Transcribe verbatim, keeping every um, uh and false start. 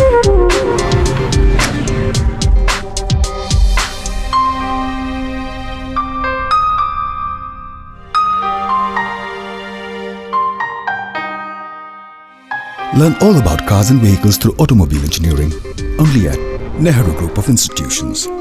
Learn all about cars and vehicles through automobile engineering only at Nehru Group of Institutions.